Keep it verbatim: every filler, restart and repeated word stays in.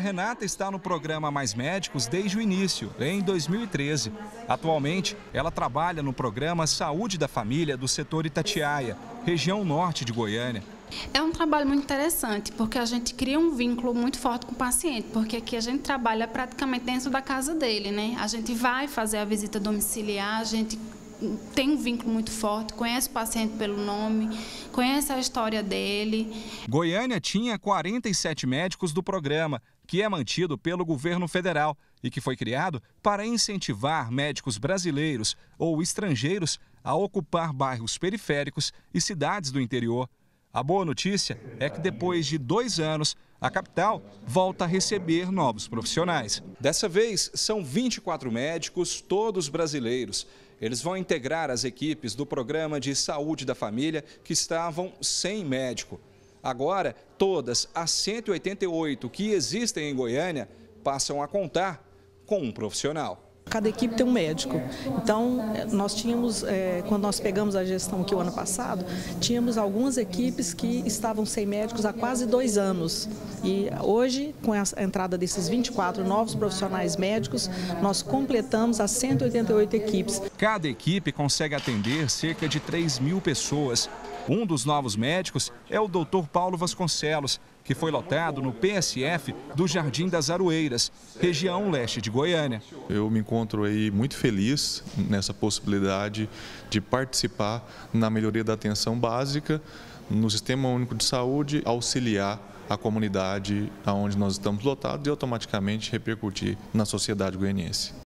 Renata está no programa Mais Médicos desde o início, em dois mil e treze. Atualmente, ela trabalha no programa Saúde da Família do setor Itatiaia, região norte de Goiânia. É um trabalho muito interessante, porque a gente cria um vínculo muito forte com o paciente, porque aqui a gente trabalha praticamente dentro da casa dele, né? A gente vai fazer a visita domiciliar, a gente tem um vínculo muito forte, conhece o paciente pelo nome, conhece a história dele. Goiânia tinha quarenta e sete médicos do programa, que é mantido pelo governo federal e que foi criado para incentivar médicos brasileiros ou estrangeiros a ocupar bairros periféricos e cidades do interior. A boa notícia é que depois de dois anos, a capital volta a receber novos profissionais. Dessa vez, são vinte e quatro médicos, todos brasileiros. Eles vão integrar as equipes do Programa de Saúde da Família que estavam sem médico. Agora, todas as cento e oitenta e oito que existem em Goiânia passam a contar com um profissional. Cada equipe tem um médico. Então, nós tínhamos, é, quando nós pegamos a gestão aqui o ano passado, tínhamos algumas equipes que estavam sem médicos há quase dois anos. E hoje, com a entrada desses vinte e quatro novos profissionais médicos, nós completamos as cento e oitenta e oito equipes. Cada equipe consegue atender cerca de três mil pessoas. Um dos novos médicos é o doutor Paulo Vasconcelos, que foi lotado no P S F do Jardim das Aroeiras, região leste de Goiânia. Eu me encontro aí muito feliz nessa possibilidade de participar na melhoria da atenção básica no Sistema Único de Saúde, auxiliar a comunidade onde nós estamos lotados e automaticamente repercutir na sociedade goianiense.